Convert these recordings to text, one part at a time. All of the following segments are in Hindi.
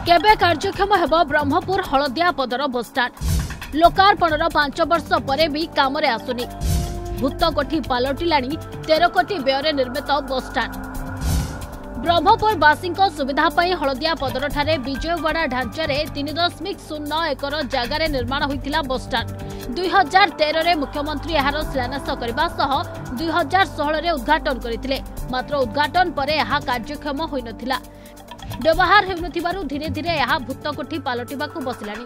केबे कार्यक्षम हेब ब्रह्मपुर हलदिया पदर बसस्टाण्ड लोकार्पणर 5 वर्ष पर भी काम आसुनी भूत कोठी पलटिलाणी 13 कोटी व्यय निर्मित बसस्टाण्ड ब्रह्मपुर वासी सुविधा हलदिया पदर ठारे विजयवाड़ा ढांचारे 3.0 एकर जगार निर्माण होता बसस्टाण्ड 2013 रे मुख्यमंत्री यार शिलान्यास करने सह 2016 रे उद्घाटन करते मात्र उद्घाटन पर यह कार्यक्षम हो नथिला व्यवहार हेउनथिबारु धीरे धीरे यह भूत कोठी पलटिबाकू बसिलानी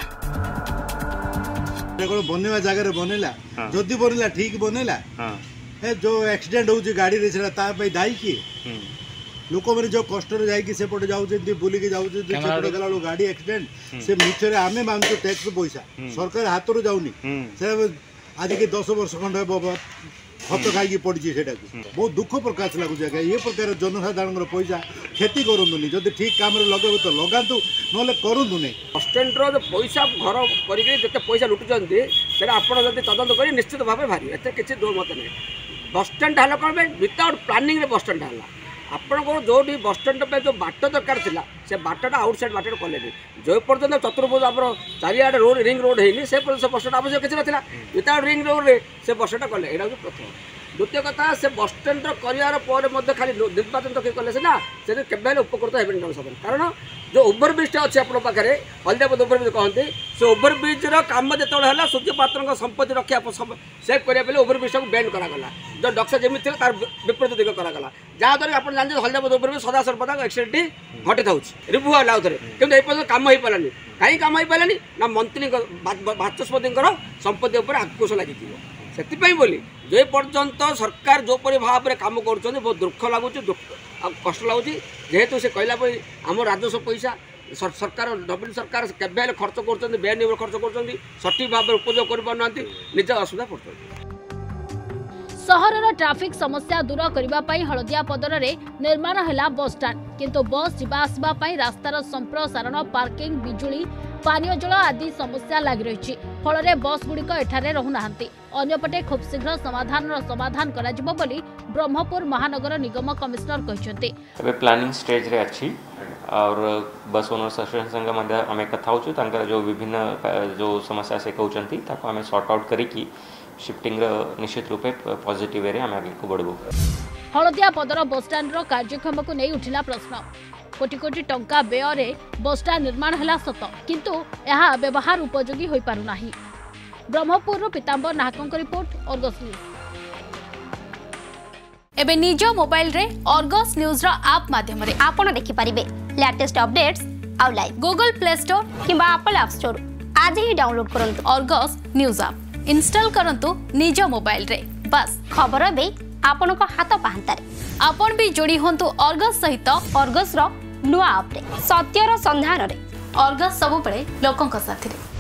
बनवा जगह बनला जदि बनला ठीक बनला जो एक्सीडेंट हो गाड़ी रे दायी किए लोक मैंने जो कष्ट सेपटे जाऊँ बुलिकी जाऊँपटे गला गाड़ी एक्सीडेंट से मिछरे आम मानू टैक्स पैसा सरकार हाथ रू जाऊनी आज के 10 वर्ष खंड खत खाई पड़ी से बहुत दुख प्रकाश लगुच ये प्रकार जनसाधारण पैसा क्षति करूँ जब ठीक काम लगे तो लगातु ना करूँ बस स्टैंड पैसा घर करते पैसा लुटुंट से आपड़ तदंत कर निश्चित भाव भारी एत किसी दो मत नहीं बस स्टैंड है कौन विदाउट प्लानिंग बस स्टैंड है आपको जो बस स्टैंड जो बाट दरकार था से बाटा आउटसाइड बाट कले जो पर्यटन चतुर्भुज आप चारिआडे रोड रिंग रोड है से बस स्टैंड आवश्यक किसी ना विदाउट रिंग रोड रे से बस स्टैंड कले यहाँ प्रथम द्वितीय कथा से बस स्टैंड कर खाली निर्वाचन तो कले सीना से केवल उपकृत है सब कारण जो ओवरब्रिज अच्छे आप पाखे हल्दियापद ओवरब्रिज कहते से ओवरब्रिज काम जो है सूर्य पात्र संपत्ति रक्षा सेव करने ओवरब्रिज को बैंड करागला जो डक्सा जमी थे तार विपरीत दिग करागला जहाँद्वारा आप जानते हल्दियापद ओवरब्रिज सदा सर्वदा एक्सीडेंट घटी था रिभु है आउे कि ये कम हो पारानी कहीं कम हो पारानी ना मंत्री बाचस्पति संपत्ति उपर आक्रोश लगी से बोली जो पर्यंत सरकार जोपरी भाव में कम कर बहुत दुख लगुच कष्ट लगुच जेहेतु से कहला आम राजस्व पैसा सरकार नवीन सरकार केवल खर्च कर बेनियम खर्च कर सठिक भाव में उपयोग कर पाना निज असुविधा पड़ते सहरर ट्राफिक समस्या दूर करने हलदिया पदर रे निर्माण है बस स्टाण्ड किंतु बस जावासवा रास्तार संप्रसारण पार्किंग बिजुली पानीय जल आदि समस्या लगी रही फल बस गुड़िक एठारे रहूना अन्यपटे खूब शीघ्र समाधान करा जिवो बोली ब्रह्मपुर महानगर निगम कमिश्नर कहते प्लानिंग स्टेज रे अच्छी और बस ओनर्स एसोसिएशन आम कथा हो जो विभिन्न जो समस्या से कहते आम सॉर्ट आउट करी शिफ्टिंग निश्चित रूपे पॉजिटिव वे आम आगे बढ़ू हलदिया पदर बसस्टाण्ड कार्यक्षम को नहीं उठिला प्रश्न कोटी कोटी टंका व्यय बस स्टाण्ड निर्माण है सत किंतु यह व्यवहार उपयोगी हो पारुना ब्रह्मपुर पीतांबर नाहक रिपोर्ट अर्गस न्यूज एबे निज मोबाइल रे अर्गस न्यूज रा ऐप माध्यम रे आपण देखि परिबे लेटेस्ट अपडेट्स आ लाइव गूगल प्ले स्टोर किबा एप्पल ऐप स्टोर आज ही डाउनलोड करंतु अर्गस न्यूज ऐप इंस्टॉल करंतु निज मोबाइल रे बस खबर बे आपण को हाथ पाहंता रे आपण भी जोड़ी होंतु अर्गस सहित अर्गस रो नुआ ऐप रे सत्यर संधान रे अर्गस सब बळे लोकन का साथी रे।